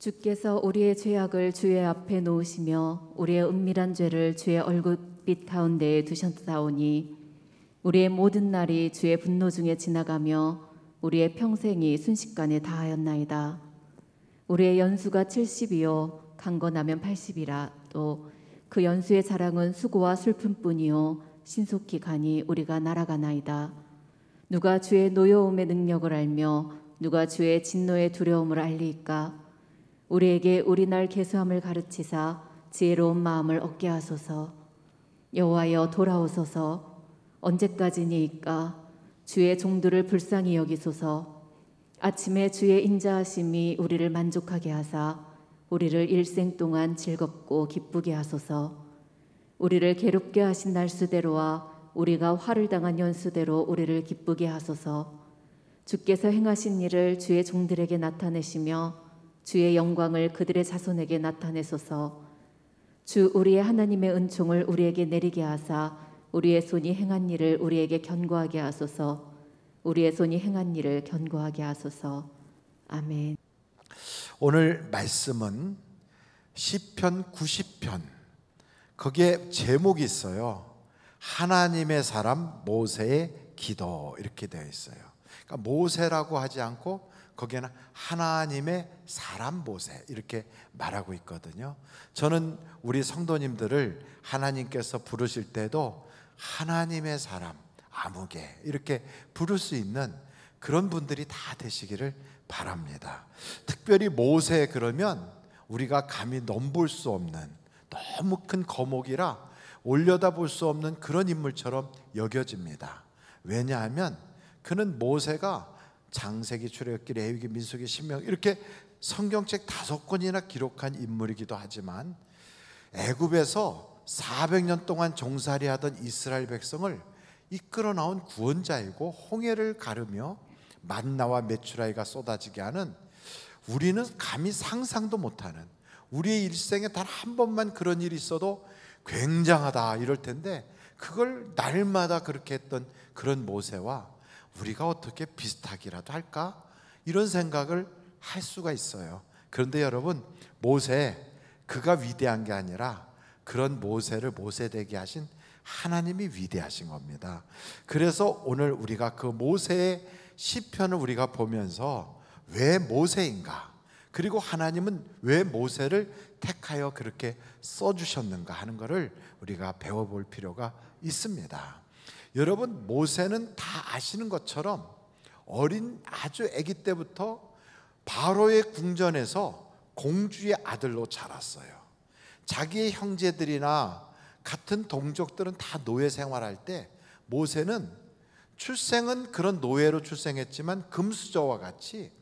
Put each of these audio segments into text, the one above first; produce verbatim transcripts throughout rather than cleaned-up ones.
주께서 우리의 죄악을 주의 앞에 놓으시며 우리의 은밀한 죄를 주의 얼굴빛 가운데에 두셨사오니 우리의 모든 날이 주의 분노 중에 지나가며 우리의 평생이 순식간에 다하였나이다. 우리의 연수가 칠십이요 강건하면 팔십이라. 또 그 연수의 자랑은 수고와 슬픔뿐이요 신속히 가니 우리가 날아가나이다. 누가 주의 노여움의 능력을 알며 누가 주의 진노의 두려움을 알리이까? 우리에게 우리 날 계수함을 가르치사 지혜로운 마음을 얻게 하소서. 여호와여 돌아오소서. 언제까지니이까? 주의 종들을 불쌍히 여기소서. 아침에 주의 인자하심이 우리를 만족하게 하사 우리를 일생 동안 즐겁고 기쁘게 하소서. 우리를 괴롭게 하신 날수대로와 우리가 화를 당한 연수대로 우리를 기쁘게 하소서. 주께서 행하신 일을 주의 종들에게 나타내시며 주의 영광을 그들의 자손에게 나타내소서. 주 우리의 하나님의 은총을 우리에게 내리게 하사 우리의 손이 행한 일을 우리에게 견고하게 하소서. 우리의 손이 행한 일을 견고하게 하소서. 아멘. 오늘 말씀은 시편 구십 편, 거기에 제목이 있어요. 하나님의 사람 모세의 기도, 이렇게 되어 있어요. 그러니까 모세라고 하지 않고 거기에는 하나님의 사람 모세, 이렇게 말하고 있거든요. 저는 우리 성도님들을 하나님께서 부르실 때도 하나님의 사람, 아무개, 이렇게 부를 수 있는 그런 분들이 다 되시기를 바랍니다. 특별히 모세 그러면 우리가 감히 넘볼 수 없는, 너무 큰 거목이라 올려다볼 수 없는 그런 인물처럼 여겨집니다. 왜냐하면 그는 모세가 장세기, 출애굽기, 레위기, 민수기, 신명 이렇게 성경책 다섯 권이나 기록한 인물이기도 하지만 애굽에서 사백 년 동안 종살이하던 이스라엘 백성을 이끌어 나온 구원자이고 홍해를 가르며 만나와 메추라기가 쏟아지게 하는, 우리는 감히 상상도 못하는, 우리의 일생에 단 한 번만 그런 일이 있어도 굉장하다 이럴 텐데 그걸 날마다 그렇게 했던 그런 모세와 우리가 어떻게 비슷하기라도 할까? 이런 생각을 할 수가 있어요. 그런데 여러분, 모세, 그가 위대한 게 아니라 그런 모세를 모세되게 하신 하나님이 위대하신 겁니다. 그래서 오늘 우리가 그 모세의 시편을 우리가 보면서 왜 모세인가, 그리고 하나님은 왜 모세를 택하여 그렇게 써주셨는가 하는 것을 우리가 배워볼 필요가 있습니다. 여러분, 모세는 다 아시는 것처럼 어린 아주 아기 때부터 바로의 궁전에서 공주의 아들로 자랐어요. 자기의 형제들이나 같은 동족들은 다 노예 생활할 때 모세는 출생은 그런 노예로 출생했지만 금수저와 같이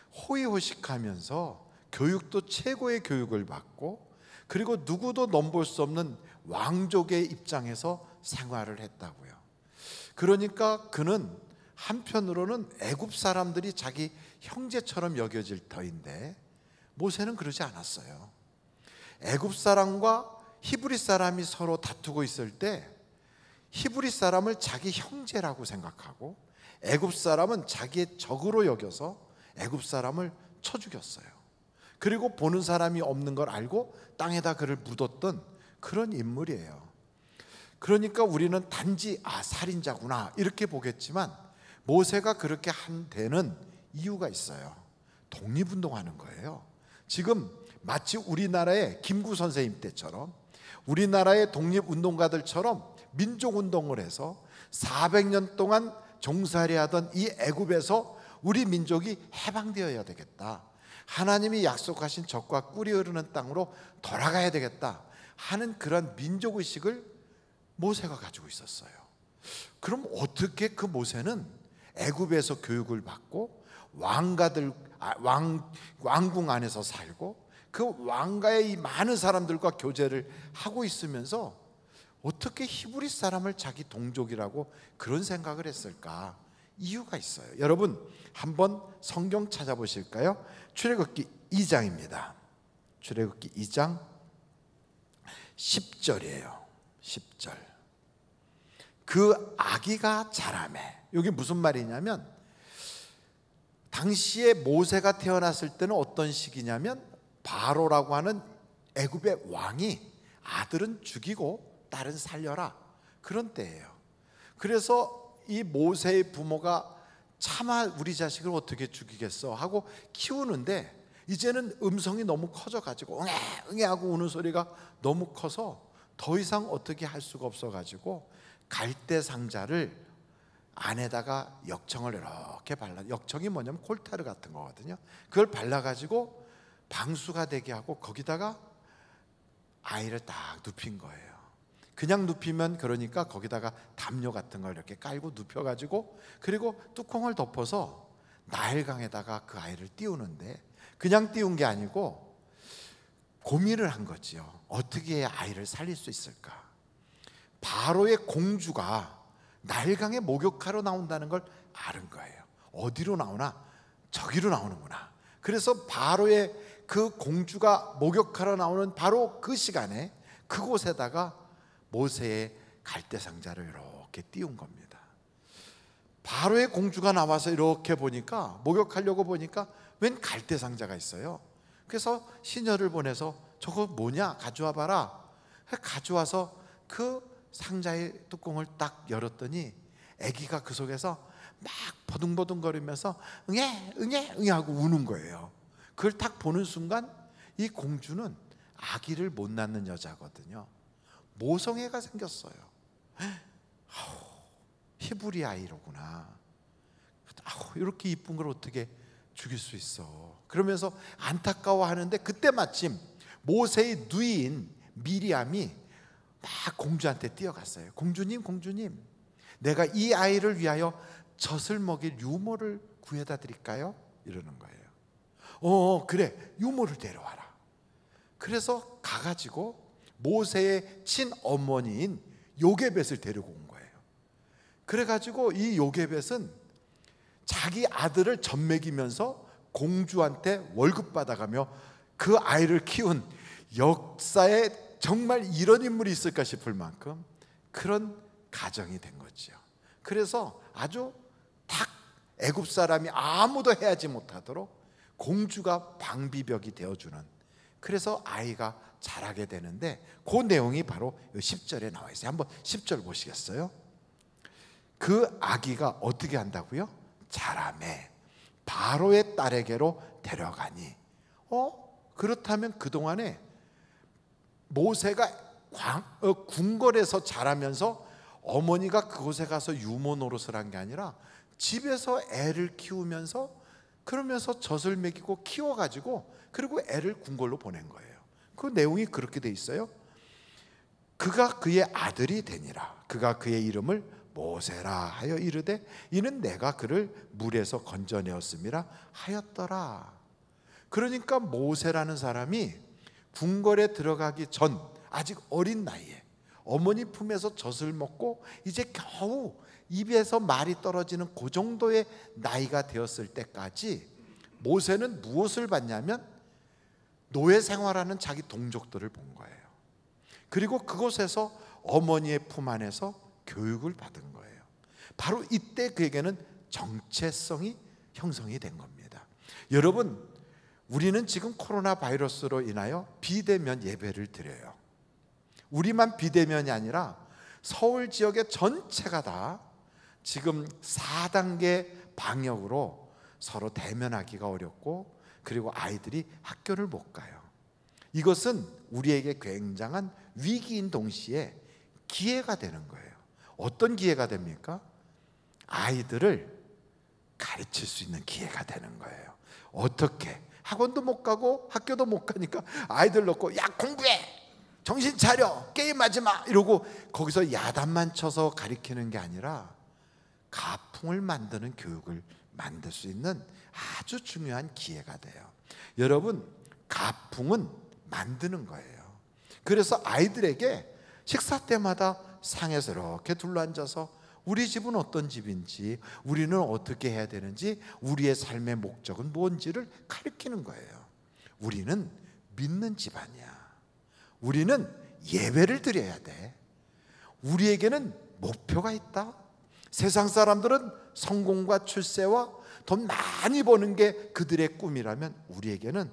호의호식하면서 교육도 최고의 교육을 받고, 그리고 누구도 넘볼 수 없는 왕족의 입장에서 생활을 했다고요. 그러니까 그는 한편으로는 애굽 사람들이 자기 형제처럼 여겨질 터인데 모세는 그러지 않았어요. 애굽 사람과 히브리 사람이 서로 다투고 있을 때 히브리 사람을 자기 형제라고 생각하고 애굽 사람은 자기의 적으로 여겨서 애굽 사람을 쳐 죽였어요. 그리고 보는 사람이 없는 걸 알고 땅에다 그를 묻었던 그런 인물이에요. 그러니까 우리는 단지 아 살인자구나 이렇게 보겠지만 모세가 그렇게 한 데는 이유가 있어요. 독립운동하는 거예요. 지금 마치 우리나라의 김구 선생님 때처럼 우리나라의 독립운동가들처럼 민족운동을 해서 사백 년 동안 종살이하던 이 애굽에서 우리 민족이 해방되어야 되겠다, 하나님이 약속하신 적과 꿀이 흐르는 땅으로 돌아가야 되겠다 하는 그런 민족의식을 모세가 가지고 있었어요. 그럼 어떻게 그 모세는 애굽에서 교육을 받고 왕가들 왕, 왕궁 안에서 살고 그 왕가의 이 많은 사람들과 교제를 하고 있으면서 어떻게 히브리 사람을 자기 동족이라고 그런 생각을 했을까? 이유가 있어요. 여러분 한번 성경 찾아보실까요? 출애굽기 이 장입니다. 출애굽기 이 장 십 절이에요. 십 절. 그 아기가 자라매. 여기 무슨 말이냐면 당시에 모세가 태어났을 때는 어떤 시기냐면 바로라고 하는 애굽의 왕이 아들은 죽이고 딸은 살려라, 그런 때예요. 그래서 이 모세의 부모가 차마 우리 자식을 어떻게 죽이겠어 하고 키우는데, 이제는 음성이 너무 커져가지고 응애 응애 하고 우는 소리가 너무 커서 더 이상 어떻게 할 수가 없어가지고 갈대 상자를 안에다가 역청을 이렇게 발라, 역청이 뭐냐면 콜타르 같은 거거든요. 그걸 발라가지고 방수가 되게 하고 거기다가 아이를 딱 눕힌 거예요. 그냥 눕히면 그러니까 거기다가 담요 같은 걸 이렇게 깔고 눕혀가지고, 그리고 뚜껑을 덮어서 나일강에다가 그 아이를 띄우는데, 그냥 띄운 게 아니고 고민을 한 거지요. 어떻게 해야 아이를 살릴 수 있을까? 바로의 공주가 나일강에 목욕하러 나온다는 걸 아는 거예요. 어디로 나오나? 저기로 나오는구나. 그래서 바로의 그 공주가 목욕하러 나오는 바로 그 시간에 그곳에다가 모세의 갈대 상자를 이렇게 띄운 겁니다. 바로의 공주가 나와서 이렇게 보니까, 목욕하려고 보니까 웬 갈대 상자가 있어요. 그래서 시녀를 보내서 저거 뭐냐 가져와 봐라. 가져와서 그 상자의 뚜껑을 딱 열었더니 아기가 그 속에서 막 버둥버둥거리면서 응애 응애 응애 하고 우는 거예요. 그걸 딱 보는 순간 이 공주는 아기를 못 낳는 여자거든요. 모성애가 생겼어요. 아우, 히브리 아이로구나. 아우, 이렇게 이쁜 걸 어떻게 죽일 수 있어. 그러면서 안타까워하는데, 그때 마침 모세의 누이인 미리암이 막 공주한테 뛰어갔어요. 공주님 공주님, 내가 이 아이를 위하여 젖을 먹일 유모를 구해다 드릴까요? 이러는 거예요. 어 그래, 유모를 데려와라. 그래서 가가지고 모세의 친어머니인 요게벳을 데리고 온 거예요. 그래가지고 이 요게벳은 자기 아들을 젖먹이면서 공주한테 월급 받아가며 그 아이를 키운, 역사에 정말 이런 인물이 있을까 싶을 만큼 그런 가정이 된 거죠. 그래서 아주 딱 애굽 사람이 아무도 해하지 못하도록 공주가 방비벽이 되어주는, 그래서 아이가 자라게 되는데, 그 내용이 바로 십 절에 나와 있어요. 한번 십 절 보시겠어요? 그 아기가 어떻게 한다고요? 자라매 바로의 딸에게로 데려가니. 어? 그렇다면 그동안에 모세가 광, 어, 궁궐에서 자라면서 어머니가 그곳에 가서 유모 노릇을 한 게 아니라 집에서 애를 키우면서, 그러면서 젖을 먹이고 키워가지고, 그리고 애를 궁궐로 보낸 거예요. 그 내용이 그렇게 돼 있어요. 그가 그의 아들이 되니라. 그가 그의 이름을 모세라 하여 이르되 이는 내가 그를 물에서 건져내었음이라 하였더라. 그러니까 모세라는 사람이 궁궐에 들어가기 전 아직 어린 나이에 어머니 품에서 젖을 먹고 이제 겨우 입에서 말이 떨어지는 그 정도의 나이가 되었을 때까지 모세는 무엇을 봤냐면 노예 생활하는 자기 동족들을 본 거예요. 그리고 그곳에서 어머니의 품 안에서 교육을 받은 거예요. 바로 이때 그에게는 정체성이 형성이 된 겁니다. 여러분, 우리는 지금 코로나 바이러스로 인하여 비대면 예배를 드려요. 우리만 비대면이 아니라 서울 지역의 전체가 다 지금 사 단계 방역으로 서로 대면하기가 어렵고, 그리고 아이들이 학교를 못 가요. 이것은 우리에게 굉장한 위기인 동시에 기회가 되는 거예요. 어떤 기회가 됩니까? 아이들을 가르칠 수 있는 기회가 되는 거예요. 어떻게? 학원도 못 가고 학교도 못 가니까 아이들 놓고 야 공부해! 정신 차려! 게임하지 마! 이러고 거기서 야단만 쳐서 가르치는 게 아니라 가풍을 만드는 교육을 만들 수 있는 아주 중요한 기회가 돼요. 여러분, 가풍은 만드는 거예요. 그래서 아이들에게 식사 때마다 상에서 이렇게 둘러앉아서 우리 집은 어떤 집인지, 우리는 어떻게 해야 되는지, 우리의 삶의 목적은 뭔지를 가르치는 거예요. 우리는 믿는 집안이야. 우리는 예배를 드려야 돼. 우리에게는 목표가 있다. 세상 사람들은 성공과 출세와 돈 많이 버는 게 그들의 꿈이라면 우리에게는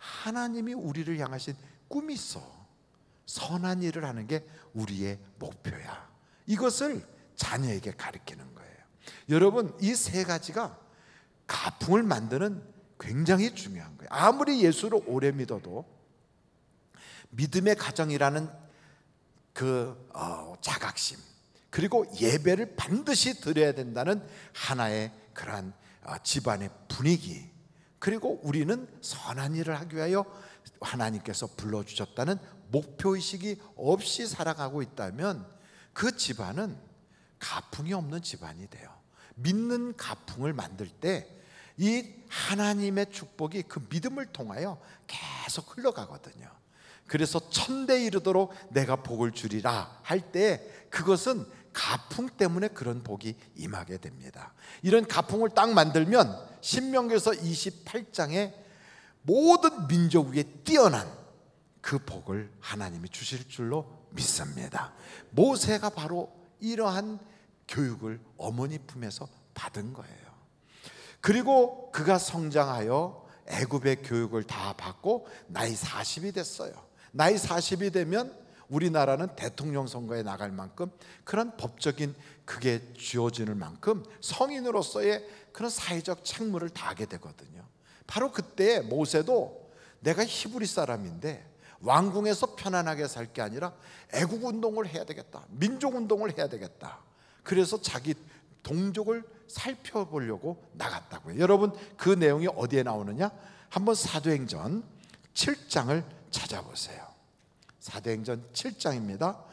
하나님이 우리를 향하신 꿈이 있어. 선한 일을 하는 게 우리의 목표야. 이것을 자녀에게 가르치는 거예요. 여러분, 이 세 가지가 가풍을 만드는 굉장히 중요한 거예요. 아무리 예수를 오래 믿어도 믿음의 가정이라는 그 어, 자각심, 그리고 예배를 반드시 드려야 된다는 하나의 그러한 어, 집안의 분위기, 그리고 우리는 선한 일을 하기 위하여 하나님께서 불러주셨다는 목표의식이 없이 살아가고 있다면 그 집안은 가풍이 없는 집안이 돼요. 믿는 가풍을 만들 때 이 하나님의 축복이 그 믿음을 통하여 계속 흘러가거든요. 그래서 천대 이르도록 내가 복을 주리라 할 때 그것은 가풍 때문에 그런 복이 임하게 됩니다. 이런 가풍을 딱 만들면 신명기서 이십팔 장에 모든 민족 위에 뛰어난 그 복을 하나님이 주실 줄로 믿습니다. 모세가 바로 이러한 교육을 어머니 품에서 받은 거예요. 그리고 그가 성장하여 애굽의 교육을 다 받고 나이 사십이 됐어요. 나이 사십이 되면 우리나라는 대통령 선거에 나갈 만큼 그런 법적인 그게 주어지는 만큼 성인으로서의 그런 사회적 책무를 다하게 되거든요. 바로 그때 모세도 내가 히브리 사람인데 왕궁에서 편안하게 살 게 아니라 애국 운동을 해야 되겠다, 민족 운동을 해야 되겠다. 그래서 자기 동족을 살펴보려고 나갔다고요. 여러분, 그 내용이 어디에 나오느냐? 한번 사도행전 칠 장을 찾아보세요. 사도행전 칠 장입니다.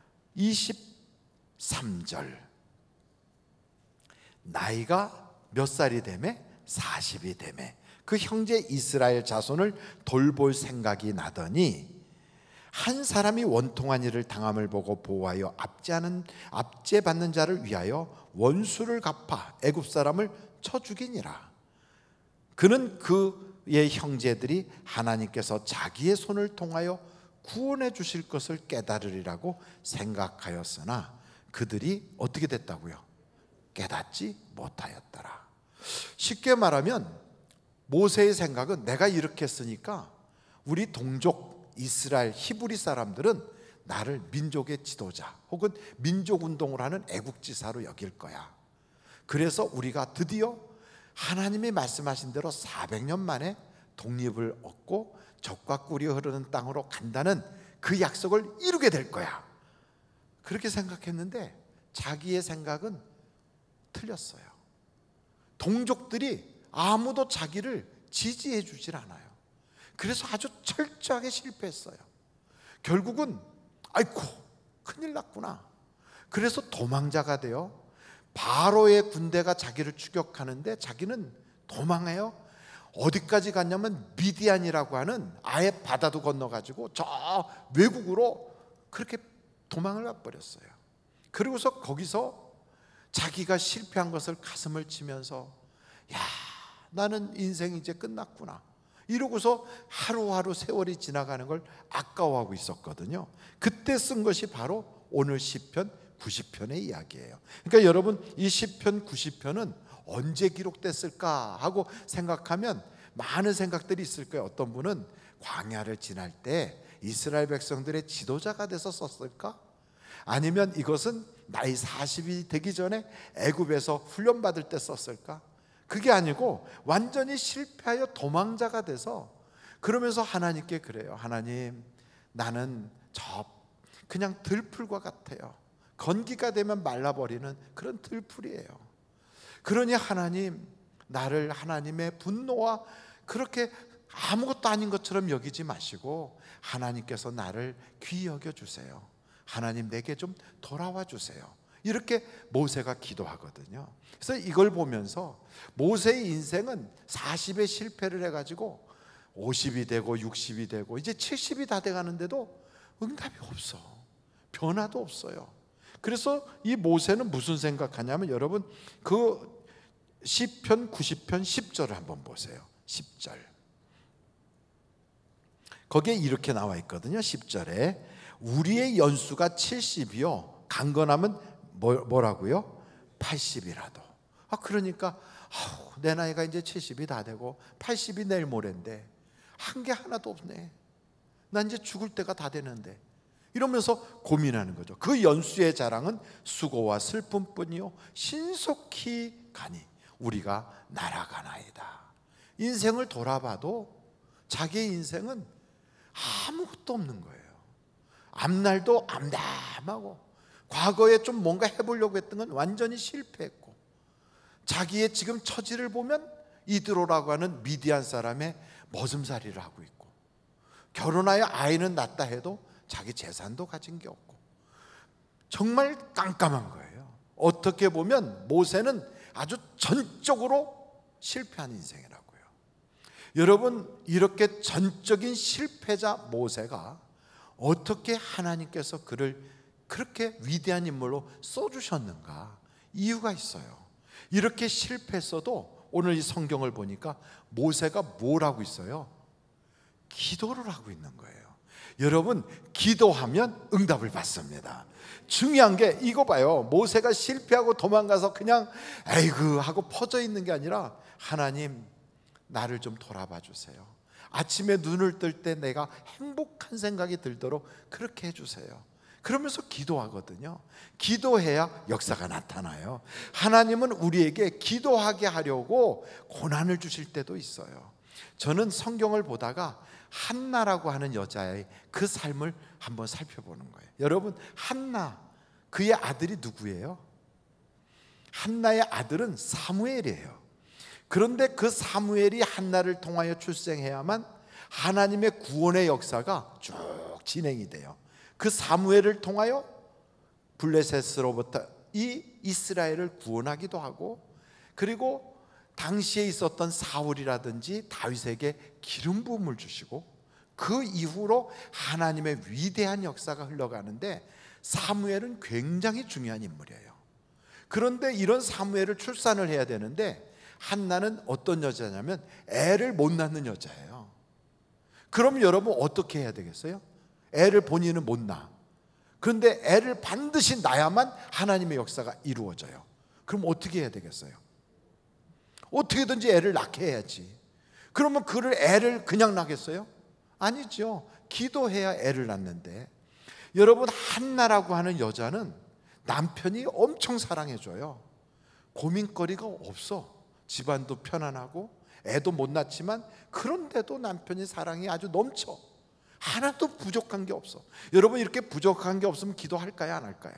이십삼 절. 나이가 몇 살이 되매? 사십이 되매 그 형제 이스라엘 자손을 돌볼 생각이 나더니 한 사람이 원통한 일을 당함을 보고 보호하여 압제하는 압제받는 자를 위하여 원수를 갚아 애굽 사람을 쳐 죽이니라. 그는 그의 형제들이 하나님께서 자기의 손을 통하여 구원해 주실 것을 깨달으리라고 생각하였으나 그들이 어떻게 됐다고요? 깨닫지 못하였더라. 쉽게 말하면 모세의 생각은 내가 이렇게 했으니까 우리 동족 이스라엘 히브리 사람들은 나를 민족의 지도자 혹은 민족운동을 하는 애국지사로 여길 거야. 그래서 우리가 드디어 하나님이 말씀하신 대로 사백 년 만에 독립을 얻고 젖과 꿀이 흐르는 땅으로 간다는 그 약속을 이루게 될 거야. 그렇게 생각했는데 자기의 생각은 틀렸어요. 동족들이 아무도 자기를 지지해 주질 않아요. 그래서 아주 철저하게 실패했어요. 결국은 아이고 큰일 났구나. 그래서 도망자가 되어 바로의 군대가 자기를 추격하는데 자기는 도망해요. 어디까지 갔냐면 미디안이라고 하는 아예 바다도 건너가지고 저 외국으로 그렇게 도망을 가버렸어요. 그리고서 거기서 자기가 실패한 것을 가슴을 치면서 야, 나는 인생이 이제 끝났구나 이러고서 하루하루 세월이 지나가는 걸 아까워하고 있었거든요. 그때 쓴 것이 바로 오늘 시편 구십 편의 이야기예요. 그러니까 여러분, 이 시편 구십 편은 언제 기록됐을까 하고 생각하면 많은 생각들이 있을 거예요. 어떤 분은 광야를 지날 때 이스라엘 백성들의 지도자가 돼서 썼을까? 아니면 이것은 나이 사십이 되기 전에 애굽에서 훈련받을 때 썼을까? 그게 아니고 완전히 실패하여 도망자가 돼서 그러면서 하나님께 그래요. 하나님, 나는 저 그냥 들풀과 같아요. 건기가 되면 말라버리는 그런 들풀이에요. 그러니 하나님, 나를 하나님의 분노와 그렇게 아무것도 아닌 것처럼 여기지 마시고 하나님께서 나를 귀히 여겨주세요. 하나님, 내게 좀 돌아와 주세요. 이렇게 모세가 기도하거든요. 그래서 이걸 보면서 모세의 인생은 사십에 실패를 해가지고 오십이 되고 육십이 되고 이제 칠십이 다 돼가는데도 응답이 없어. 변화도 없어요. 그래서 이 모세는 무슨 생각하냐면, 여러분 그 시편 구십 편 십 절을 한번 보세요. 십 절 거기에 이렇게 나와 있거든요. 십 절에 우리의 연수가 칠십이요 강건하면 뭐라고요? 팔십이라도. 아, 그러니까 아우, 내 나이가 이제 칠십이 다 되고 팔십이 내일 모레인데 한 게 하나도 없네. 난 이제 죽을 때가 다 되는데. 이러면서 고민하는 거죠. 그 연수의 자랑은 수고와 슬픔뿐이요 신속히 가니 우리가 날아가나이다. 인생을 돌아봐도 자기의 인생은 아무것도 없는 거예요. 앞날도 암담하고, 과거에 좀 뭔가 해보려고 했던 건 완전히 실패했고, 자기의 지금 처지를 보면 이드로라고 하는 미디안 사람의 머슴살이를 하고 있고, 결혼하여 아이는 낳다 해도 자기 재산도 가진 게 없고, 정말 깜깜한 거예요. 어떻게 보면 모세는 아주 전적으로 실패한 인생이라고요. 여러분, 이렇게 전적인 실패자 모세가 어떻게 하나님께서 그를 그렇게 위대한 인물로 써주셨는가? 이유가 있어요. 이렇게 실패했어도 오늘 이 성경을 보니까 모세가 뭘 하고 있어요? 기도를 하고 있는 거예요. 여러분, 기도하면 응답을 받습니다. 중요한 게 이거 봐요. 모세가 실패하고 도망가서 그냥 에이그 하고 퍼져 있는 게 아니라, 하나님 나를 좀 돌아봐 주세요. 아침에 눈을 뜰 때 내가 행복한 생각이 들도록 그렇게 해주세요. 그러면서 기도하거든요. 기도해야 역사가 나타나요. 하나님은 우리에게 기도하게 하려고 고난을 주실 때도 있어요. 저는 성경을 보다가 한나라고 하는 여자의 그 삶을 한번 살펴보는 거예요. 여러분, 한나, 그의 아들이 누구예요? 한나의 아들은 사무엘이에요. 그런데 그 사무엘이 한나를 통하여 출생해야만 하나님의 구원의 역사가 쭉 진행이 돼요. 그 사무엘을 통하여 블레셋으로부터 이 이스라엘을 구원하기도 하고, 그리고 당시에 있었던 사울이라든지 다윗에게 기름 부음을 주시고, 그 이후로 하나님의 위대한 역사가 흘러가는데, 사무엘은 굉장히 중요한 인물이에요. 그런데 이런 사무엘을 출산을 해야 되는데, 한나는 어떤 여자냐면 애를 못 낳는 여자예요. 그럼 여러분 어떻게 해야 되겠어요? 애를 본인은 못 낳아. 그런데 애를 반드시 낳아야만 하나님의 역사가 이루어져요. 그럼 어떻게 해야 되겠어요? 어떻게든지 애를 낳게 해야지. 그러면 그를 애를 그냥 낳겠어요? 아니죠. 기도해야 애를 낳는데, 여러분, 한나라고 하는 여자는 남편이 엄청 사랑해줘요. 고민거리가 없어. 집안도 편안하고 애도 못 낳지만, 그런데도 남편이 사랑이 아주 넘쳐. 하나도 부족한 게 없어. 여러분, 이렇게 부족한 게 없으면 기도할까요, 안 할까요?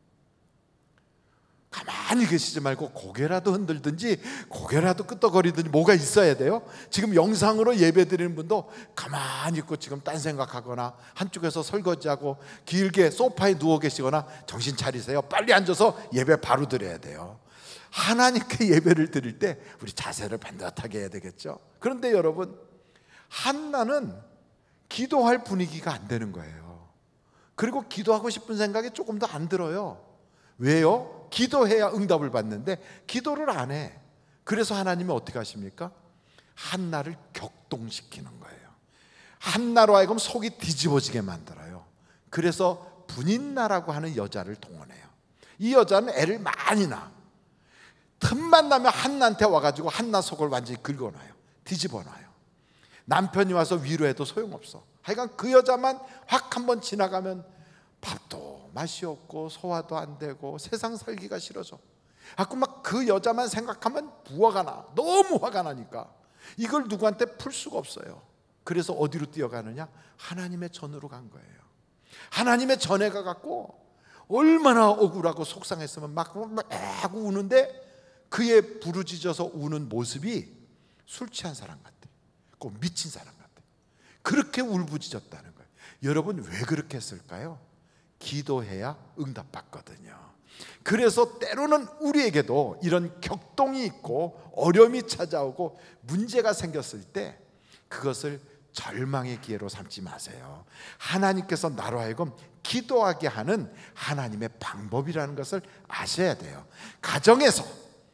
가만히 계시지 말고 고개라도 흔들든지 고개라도 끄덕거리든지 뭐가 있어야 돼요. 지금 영상으로 예배 드리는 분도 가만히 있고 지금 딴 생각하거나 한쪽에서 설거지하고 길게 소파에 누워 계시거나 정신 차리세요. 빨리 앉아서 예배 바로 드려야 돼요. 하나님께 예배를 드릴 때 우리 자세를 반듯하게 해야 되겠죠. 그런데 여러분, 한나는 기도할 분위기가 안 되는 거예요. 그리고 기도하고 싶은 생각이 조금 더 안 들어요. 왜요? 기도해야 응답을 받는데 기도를 안 해. 그래서 하나님이 어떻게 하십니까? 한나를 격동시키는 거예요. 한나로 하여금 속이 뒤집어지게 만들어요. 그래서 분인나라고 하는 여자를 동원해요. 이 여자는 애를 많이 낳아. 틈만 나면 한나한테 와가지고 한나 속을 완전히 긁어놔요. 뒤집어놔요. 남편이 와서 위로해도 소용없어. 하여간 그 여자만 확 한번 지나가면 밥도 맛이 없고 소화도 안 되고 세상 살기가 싫어져. 자꾸 막 그 여자만 생각하면 부화가 나. 너무 화가 나니까 이걸 누구한테 풀 수가 없어요. 그래서 어디로 뛰어가느냐? 하나님의 전으로 간 거예요. 하나님의 전에 가갖고 얼마나 억울하고 속상했으면 막, 막 하고 우는데, 그의 부르짖어서 우는 모습이 술 취한 사람 같아. 꼭 미친 사람 같아. 그렇게 울부짖었다는 거예요. 여러분, 왜 그렇게 했을까요? 기도해야 응답받거든요. 그래서 때로는 우리에게도 이런 격동이 있고 어려움이 찾아오고 문제가 생겼을 때 그것을 절망의 기회로 삼지 마세요. 하나님께서 나로 하여금 기도하게 하는 하나님의 방법이라는 것을 아셔야 돼요. 가정에서,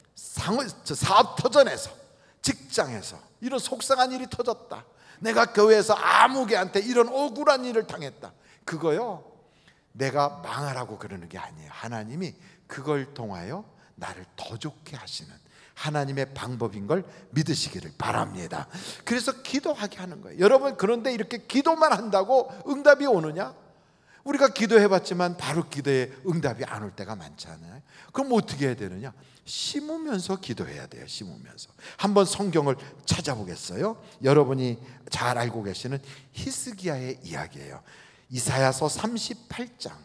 사업터전에서, 직장에서 이런 속상한 일이 터졌다. 내가 교회에서 아무개한테 이런 억울한 일을 당했다. 그거요, 내가 망하라고 그러는 게 아니에요. 하나님이 그걸 통하여 나를 더 좋게 하시는 하나님의 방법인 걸 믿으시기를 바랍니다. 그래서 기도하게 하는 거예요. 여러분, 그런데 이렇게 기도만 한다고 응답이 오느냐? 우리가 기도해봤지만 바로 기도에 응답이 안 올 때가 많잖아요. 그럼 어떻게 해야 되느냐? 심으면서 기도해야 돼요. 심으면서. 한번 성경을 찾아보겠어요. 여러분이 잘 알고 계시는 히스기야의 이야기예요. 이사야서 삼십팔 장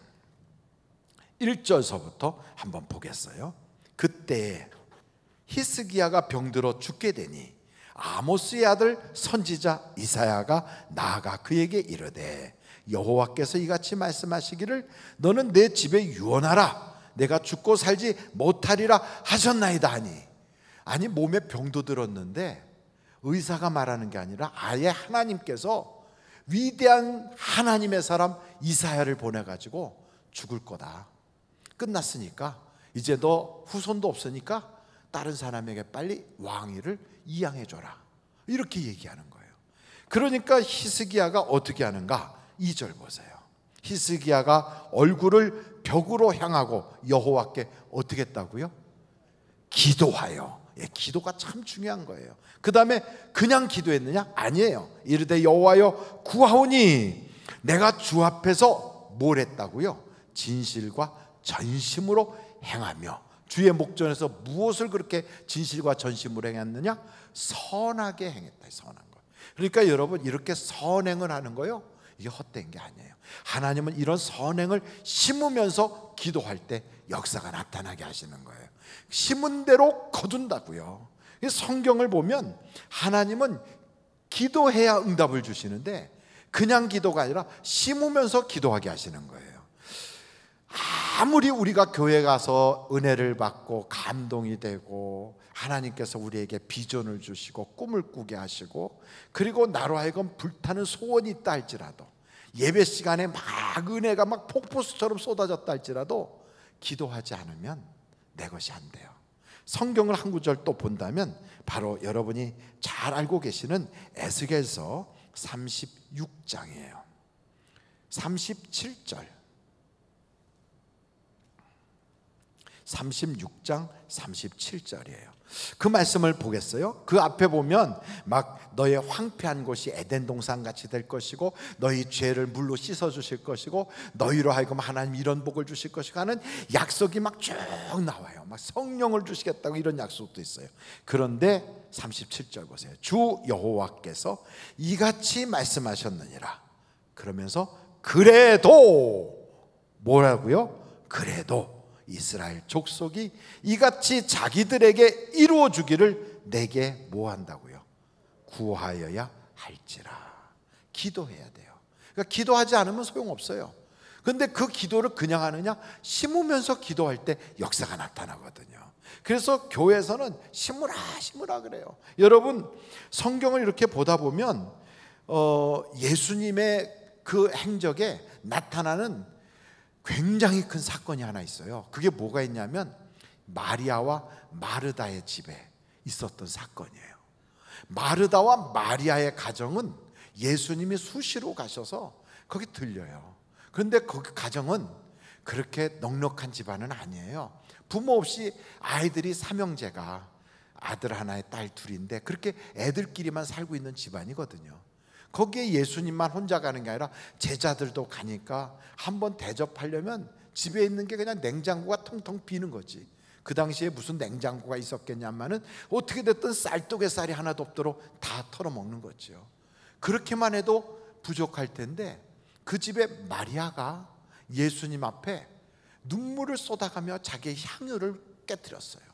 일 절서부터 한번 보겠어요. 그때 히스기야가 병들어 죽게 되니 아모스의 아들 선지자 이사야가 나아가 그에게 이르되 여호와께서 이같이 말씀하시기를 너는 내 집에 유언하라. 내가 죽고 살지 못하리라 하셨나이다 하니. 아니, 몸에 병도 들었는데 의사가 말하는 게 아니라 아예 하나님께서 위대한 하나님의 사람 이사야를 보내가지고 죽을 거다. 끝났으니까 이제 너 후손도 없으니까 다른 사람에게 빨리 왕위를 이양해줘라. 이렇게 얘기하는 거예요. 그러니까 히스기야가 어떻게 하는가? 이 절 보세요. 히스기야가 얼굴을 벽으로 향하고 여호와께 어떻게 했다고요? 기도하여. 예, 기도가 참 중요한 거예요. 그 다음에 그냥 기도했느냐? 아니에요. 이르되 여호와여 구하오니 내가 주 앞에서 뭘 했다고요? 진실과 전심으로 행하며. 주의 목전에서 무엇을 그렇게 진실과 전심으로 행했느냐? 선하게 행했다. 선한 거. 그러니까 여러분, 이렇게 선행을 하는 거요, 이게 헛된 게 아니에요. 하나님은 이런 선행을 심으면서 기도할 때 역사가 나타나게 하시는 거예요. 심은 대로 거둔다고요. 성경을 보면 하나님은 기도해야 응답을 주시는데 그냥 기도가 아니라 심으면서 기도하게 하시는 거예요. 아무리 우리가 교회 가서 은혜를 받고 감동이 되고 하나님께서 우리에게 비전을 주시고 꿈을 꾸게 하시고 그리고 나로 하여금 불타는 소원이 있다 할지라도 예배 시간에 막 은혜가 막 폭포수처럼 쏟아졌다 할지라도 기도하지 않으면 내 것이 안 돼요. 성경을 한 구절 또 본다면 바로 여러분이 잘 알고 계시는 에스겔서 삼십육 장이에요. 삼십칠 절. 삼십육 장 삼십칠 절이에요. 그 말씀을 보겠어요? 그 앞에 보면 막 너의 황폐한 곳이 에덴 동산 같이 될 것이고 너희 죄를 물로 씻어 주실 것이고 너희로 하여금 하나님 이런 복을 주실 것이고 하는 약속이 막 쭉 나와요. 막 성령을 주시겠다고 이런 약속도 있어요. 그런데 삼십칠 절 보세요. 주 여호와께서 이같이 말씀하셨느니라. 그러면서 그래도 뭐라고요? 그래도 이스라엘 족속이 이같이 자기들에게 이루어 주기를 내게 뭐 한다고요? 구하여야 할지라. 기도해야 돼요. 그러니까 기도하지 않으면 소용없어요. 그런데 그 기도를 그냥 하느냐? 심으면서 기도할 때 역사가 나타나거든요. 그래서 교회에서는 심으라 심으라 그래요. 여러분, 성경을 이렇게 보다 보면 어, 예수님의 그 행적에 나타나는 굉장히 큰 사건이 하나 있어요. 그게 뭐가 있냐면 마리아와 마르다의 집에 있었던 사건이에요. 마르다와 마리아의 가정은 예수님이 수시로 가셔서 거기 들려요. 그런데 그 가정은 그렇게 넉넉한 집안은 아니에요. 부모 없이 아이들이 삼형제가 아들 하나에 딸 둘인데 그렇게 애들끼리만 살고 있는 집안이거든요. 거기에 예수님만 혼자 가는 게 아니라 제자들도 가니까 한번 대접하려면 집에 있는 게 그냥 냉장고가 텅텅 비는 거지. 그 당시에 무슨 냉장고가 있었겠냐마는 어떻게 됐든 쌀독에 쌀이 하나도 없도록 다 털어먹는 거죠. 그렇게만 해도 부족할 텐데 그 집에 마리아가 예수님 앞에 눈물을 쏟아가며 자기의 향유를 깨뜨렸어요.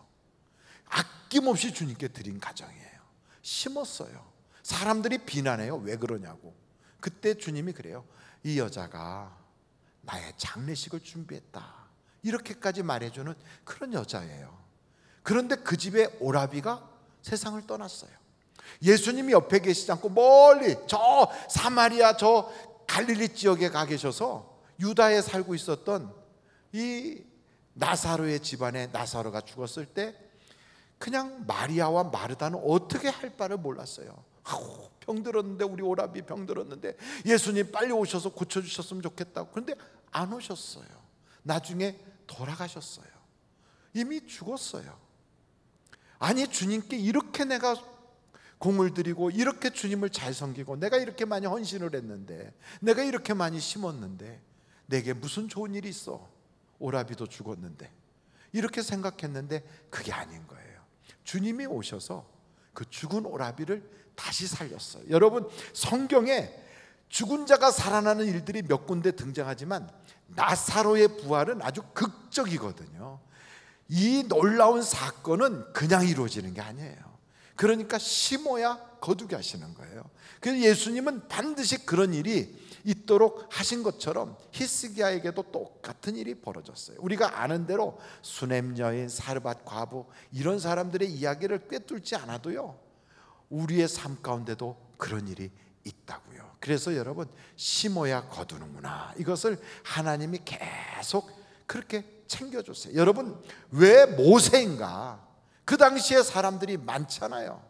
아낌없이 주님께 드린 가정이에요. 심었어요. 사람들이 비난해요. 왜 그러냐고. 그때 주님이 그래요. 이 여자가 나의 장례식을 준비했다. 이렇게까지 말해주는 그런 여자예요. 그런데 그 집에 오라비가 세상을 떠났어요. 예수님이 옆에 계시지 않고 멀리 저 사마리아 저 갈릴리 지역에 가 계셔서 유다에 살고 있었던 이 나사로의 집안에 나사로가 죽었을 때 그냥 마리아와 마르다는 어떻게 할 바를 몰랐어요. 아우, 병들었는데 우리 오라비 병들었는데 예수님 빨리 오셔서 고쳐주셨으면 좋겠다고. 그런데 안 오셨어요. 나중에 돌아가셨어요. 이미 죽었어요. 아니 주님께 이렇게 내가 공을 들이고 이렇게 주님을 잘 섬기고 내가 이렇게 많이 헌신을 했는데, 내가 이렇게 많이 심었는데 내게 무슨 좋은 일이 있어? 오라비도 죽었는데. 이렇게 생각했는데 그게 아닌 거예요. 주님이 오셔서 그 죽은 오라비를 다시 살렸어요. 여러분, 성경에 죽은 자가 살아나는 일들이 몇 군데 등장하지만 나사로의 부활은 아주 극적이거든요. 이 놀라운 사건은 그냥 이루어지는 게 아니에요. 그러니까 심어야 거두게 하시는 거예요. 그래서 예수님은 반드시 그런 일이 있도록 하신 것처럼 히스기야에게도 똑같은 일이 벌어졌어요. 우리가 아는 대로 수넴 여인, 사르밧 과부, 이런 사람들의 이야기를 꿰뚫지 않아도요, 우리의 삶 가운데도 그런 일이 있다고요. 그래서 여러분, 심어야 거두는구나, 이것을 하나님이 계속 그렇게 챙겨줬어요. 여러분, 왜 모세인가? 그 당시에 사람들이 많잖아요.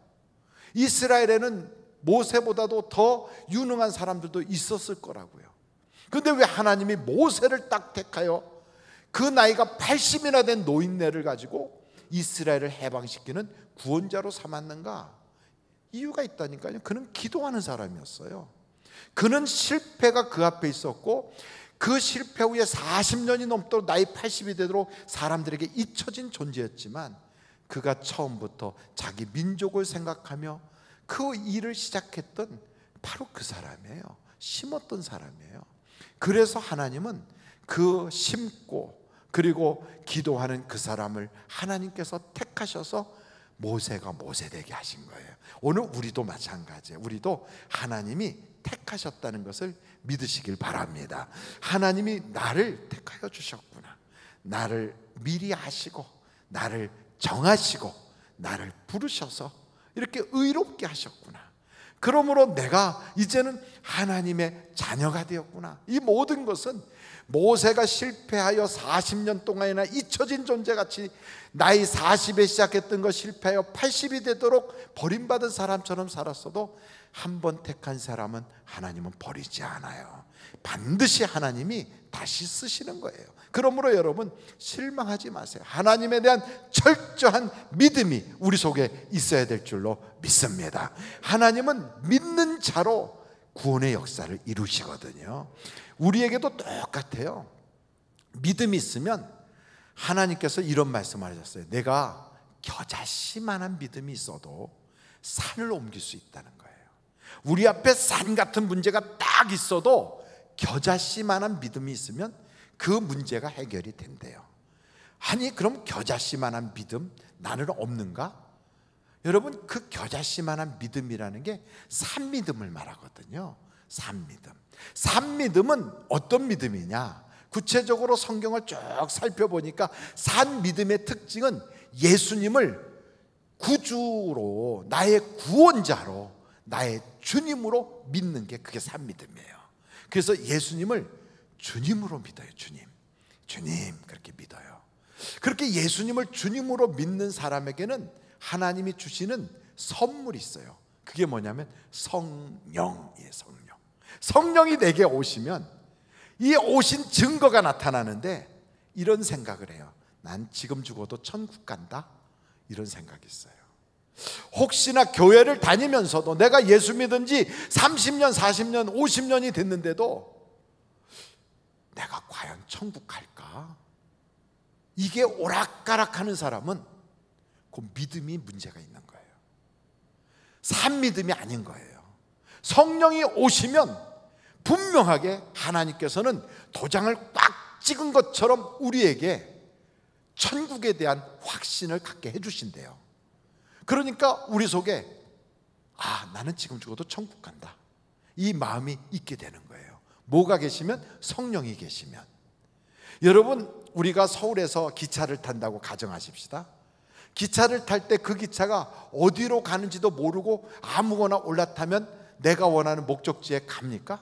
이스라엘에는 모세보다도 더 유능한 사람들도 있었을 거라고요. 그런데 왜 하나님이 모세를 딱 택하여 그 나이가 팔십이나 된 노인네를 가지고 이스라엘을 해방시키는 구원자로 삼았는가? 이유가 있다니까요. 그는 기도하는 사람이었어요. 그는 실패가 그 앞에 있었고, 그 실패 후에 사십 년이 넘도록 나이 팔십이 되도록 사람들에게 잊혀진 존재였지만, 그가 처음부터 자기 민족을 생각하며 그 일을 시작했던 바로 그 사람이에요. 심었던 사람이에요. 그래서 하나님은 그 심고 그리고 기도하는 그 사람을 하나님께서 택하셔서 모세가 모세되게 하신 거예요. 오늘 우리도 마찬가지예요. 우리도 하나님이 택하셨다는 것을 믿으시길 바랍니다. 하나님이 나를 택하여 주셨구나, 나를 미리 아시고 나를 정하시고 나를 부르셔서 이렇게 의롭게 하셨구나. 그러므로 내가 이제는 하나님의 자녀가 되었구나. 이 모든 것은 모세가 실패하여 사십 년 동안이나 잊혀진 존재같이 나이 사십에 시작했던 것 실패하여 팔십이 되도록 버림받은 사람처럼 살았어도 한 번 택한 사람은 하나님은 버리지 않아요. 반드시 하나님이 다시 쓰시는 거예요. 그러므로 여러분, 실망하지 마세요. 하나님에 대한 철저한 믿음이 우리 속에 있어야 될 줄로 믿습니다. 하나님은 믿는 자로 구원의 역사를 이루시거든요. 우리에게도 똑같아요. 믿음이 있으면 하나님께서 이런 말씀을 하셨어요. 내가 겨자씨만한 믿음이 있어도 산을 옮길 수 있다는 거예요. 우리 앞에 산 같은 문제가 딱 있어도 겨자씨만한 믿음이 있으면 그 문제가 해결이 된대요. 아니, 그럼 겨자씨만한 믿음 나는 없는가? 여러분, 그 겨자씨만한 믿음이라는 게 산믿음을 말하거든요. 산믿음. 산믿음은 어떤 믿음이냐? 구체적으로 성경을 쭉 살펴보니까 산믿음의 특징은 예수님을 구주로, 나의 구원자로, 나의 주님으로 믿는 게 그게 산믿음이에요. 그래서 예수님을 주님으로 믿어요. 주님, 주님 그렇게 믿어요. 그렇게 예수님을 주님으로 믿는 사람에게는 하나님이 주시는 선물이 있어요. 그게 뭐냐면 성령이에요. 성령. 성령이 내게 오시면 이 오신 증거가 나타나는데 이런 생각을 해요. 난 지금 죽어도 천국 간다, 이런 생각이 있어요. 혹시나 교회를 다니면서도 내가 예수 믿은 지 삼십 년, 사십 년, 오십 년이 됐는데도 내가 과연 천국 갈까? 이게 오락가락하는 사람은 그 믿음이 문제가 있는 거예요. 산 믿음이 아닌 거예요. 성령이 오시면 분명하게 하나님께서는 도장을 꽉 찍은 것처럼 우리에게 천국에 대한 확신을 갖게 해주신대요. 그러니까 우리 속에 아, 나는 지금 죽어도 천국 간다, 이 마음이 있게 되는 거예요. 뭐가 계시면? 성령이 계시면. 여러분, 우리가 서울에서 기차를 탄다고 가정하십시다. 기차를 탈 때 그 기차가 어디로 가는지도 모르고 아무거나 올라타면 내가 원하는 목적지에 갑니까?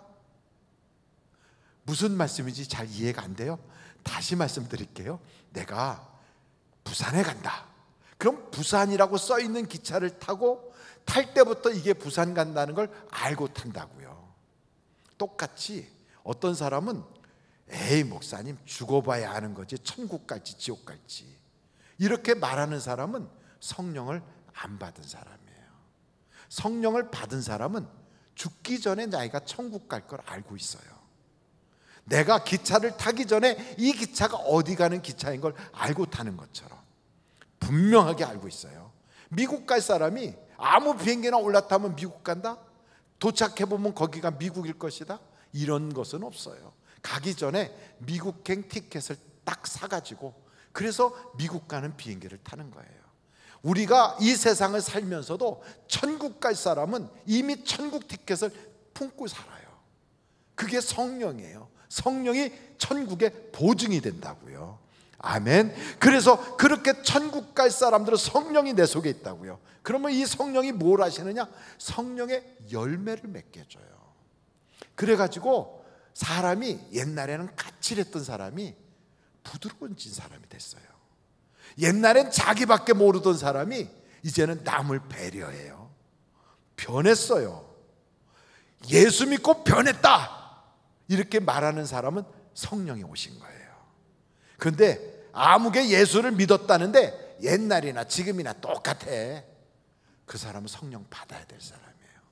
무슨 말씀인지 잘 이해가 안 돼요? 다시 말씀드릴게요. 내가 부산에 간다. 그럼 부산이라고 써 있는 기차를 타고 탈 때부터 이게 부산 간다는 걸 알고 탄다고요. 똑같이 어떤 사람은 에이 목사님 죽어봐야 아는 거지 천국 갈지 지옥 갈지 이렇게 말하는 사람은 성령을 안 받은 사람이에요. 성령을 받은 사람은 죽기 전에 자기가 천국 갈 걸 알고 있어요. 내가 기차를 타기 전에 이 기차가 어디 가는 기차인 걸 알고 타는 것처럼 분명하게 알고 있어요. 미국 갈 사람이 아무 비행기나 올라타면 미국 간다? 도착해보면 거기가 미국일 것이다? 이런 것은 없어요. 가기 전에 미국행 티켓을 딱 사가지고 그래서 미국 가는 비행기를 타는 거예요. 우리가 이 세상을 살면서도 천국 갈 사람은 이미 천국 티켓을 품고 살아요. 그게 성령이에요. 성령이 천국의 보증이 된다고요. 아멘. 그래서 그렇게 천국 갈 사람들은 성령이 내 속에 있다고요. 그러면 이 성령이 뭘 하시느냐? 성령의 열매를 맺게 해줘요. 그래가지고 사람이 옛날에는 까칠했던 사람이 부드러워진 사람이 됐어요. 옛날엔 자기밖에 모르던 사람이 이제는 남을 배려해요. 변했어요. 예수 믿고 변했다 이렇게 말하는 사람은 성령이 오신 거예요. 그런데 아무개 예수를 믿었다는데 옛날이나 지금이나 똑같아. 그 사람은 성령 받아야 될 사람이에요.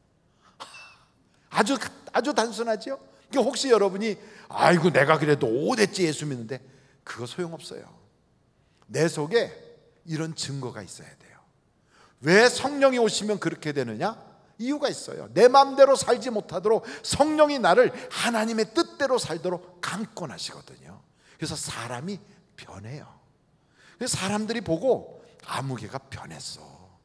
아주 아주 단순하죠. 혹시 여러분이 아이고 내가 그래도 오대째 예수 믿는데 그거 소용없어요. 내 속에 이런 증거가 있어야 돼요. 왜 성령이 오시면 그렇게 되느냐? 이유가 있어요. 내 마음대로 살지 못하도록 성령이 나를 하나님의 뜻대로 살도록 강권하시거든요. 그래서 사람이 변해요. 그래서 사람들이 보고 아무개가 변했어.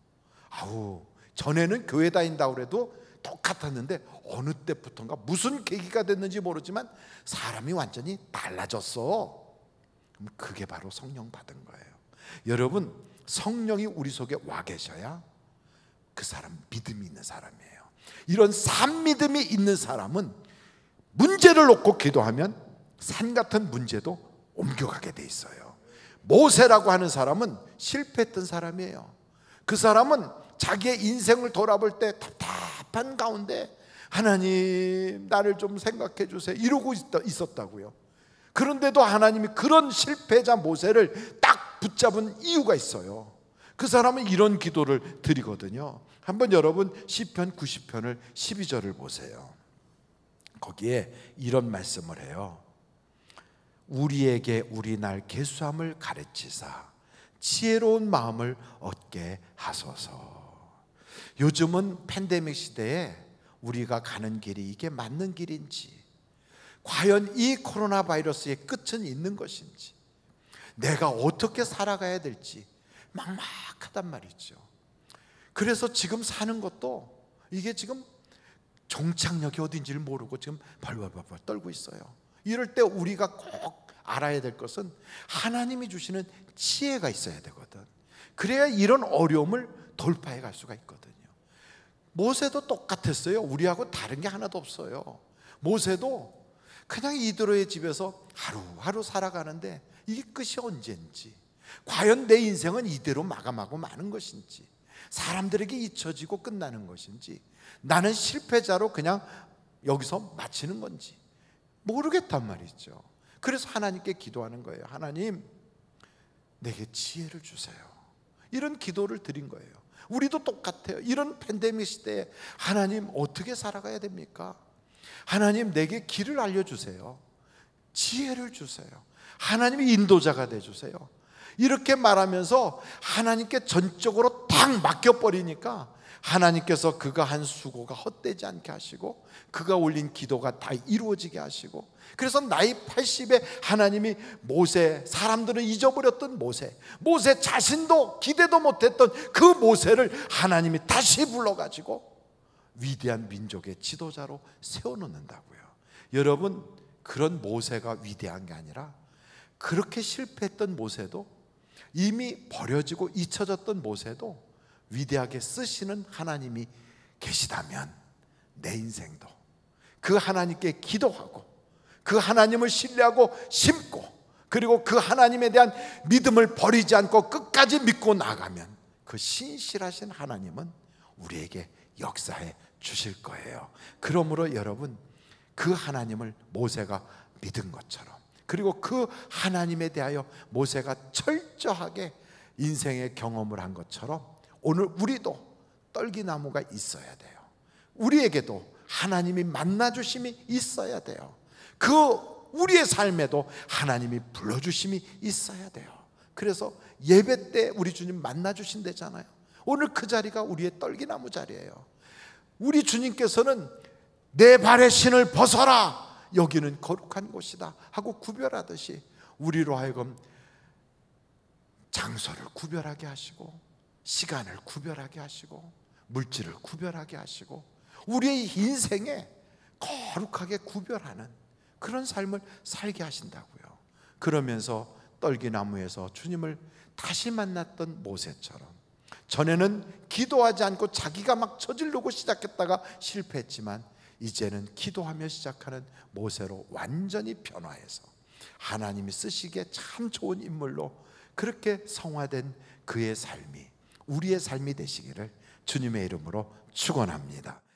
아우 전에는 교회 다닌다고 그래도 똑같았는데 어느 때부터인가 무슨 계기가 됐는지 모르지만 사람이 완전히 달라졌어. 그럼 그게 바로 성령 받은 거예요. 여러분 성령이 우리 속에 와 계셔야 그 사람 믿음이 있는 사람이에요. 이런 산 믿음이 있는 사람은 문제를 놓고 기도하면 산 같은 문제도 옮겨가게 돼 있어요. 모세라고 하는 사람은 실패했던 사람이에요. 그 사람은 자기의 인생을 돌아볼 때 답답한 가운데 하나님 나를 좀 생각해 주세요 이러고 있었다고요. 그런데도 하나님이 그런 실패자 모세를 딱 붙잡은 이유가 있어요. 그 사람은 이런 기도를 드리거든요. 한번 여러분 시편 구십 편을 십이 절을 보세요. 거기에 이런 말씀을 해요. 우리에게 우리 날 계수함을 가르치사 지혜로운 마음을 얻게 하소서. 요즘은 팬데믹 시대에 우리가 가는 길이 이게 맞는 길인지, 과연 이 코로나 바이러스의 끝은 있는 것인지, 내가 어떻게 살아가야 될지 막막하단 말이죠. 그래서 지금 사는 것도 이게 지금 종착역이 어딘지를 모르고 지금 벌벌벌 떨고 있어요. 이럴 때 우리가 꼭 알아야 될 것은 하나님이 주시는 지혜가 있어야 되거든. 그래야 이런 어려움을 돌파해 갈 수가 있거든요. 모세도 똑같았어요. 우리하고 다른 게 하나도 없어요. 모세도 그냥 이드로의 집에서 하루하루 살아가는데 이게 끝이 언제인지, 과연 내 인생은 이대로 마감하고 마는 것인지, 사람들에게 잊혀지고 끝나는 것인지, 나는 실패자로 그냥 여기서 마치는 건지 모르겠단 말이죠. 그래서 하나님께 기도하는 거예요. 하나님 내게 지혜를 주세요. 이런 기도를 드린 거예요. 우리도 똑같아요. 이런 팬데믹 시대에 하나님 어떻게 살아가야 됩니까? 하나님 내게 길을 알려주세요. 지혜를 주세요. 하나님이 인도자가 되주세요. 이렇게 말하면서 하나님께 전적으로 딱 맡겨버리니까 하나님께서 그가 한 수고가 헛되지 않게 하시고 그가 올린 기도가 다 이루어지게 하시고, 그래서 나이 팔십에 하나님이 모세, 사람들은 잊어버렸던 모세, 모세 자신도 기대도 못했던 그 모세를 하나님이 다시 불러가지고 위대한 민족의 지도자로 세워놓는다고요. 여러분, 그런 모세가 위대한 게 아니라 그렇게 실패했던 모세도, 이미 버려지고 잊혀졌던 모세도 위대하게 쓰시는 하나님이 계시다면 내 인생도 그 하나님께 기도하고 그 하나님을 신뢰하고 심고, 그리고 그 하나님에 대한 믿음을 버리지 않고 끝까지 믿고 나가면 그 신실하신 하나님은 우리에게 역사해 주실 거예요. 그러므로 여러분, 그 하나님을 모세가 믿은 것처럼, 그리고 그 하나님에 대하여 모세가 철저하게 인생의 경험을 한 것처럼 오늘 우리도 떨기나무가 있어야 돼요. 우리에게도 하나님이 만나주심이 있어야 돼요. 그 우리의 삶에도 하나님이 불러주심이 있어야 돼요. 그래서 예배 때 우리 주님 만나주신다잖아요. 오늘 그 자리가 우리의 떨기나무 자리예요. 우리 주님께서는 내 발의 신을 벗어라, 여기는 거룩한 곳이다 하고 구별하듯이 우리로 하여금 장소를 구별하게 하시고 시간을 구별하게 하시고 물질을 구별하게 하시고 우리의 인생에 거룩하게 구별하는 그런 삶을 살게 하신다고요. 그러면서 떨기나무에서 주님을 다시 만났던 모세처럼, 전에는 기도하지 않고 자기가 막 저지르고 시작했다가 실패했지만 이제는 기도하며 시작하는 모세로 완전히 변화해서 하나님이 쓰시기에 참 좋은 인물로 그렇게 성화된 그의 삶이 우리의 삶이 되시기를 주님의 이름으로 축원합니다.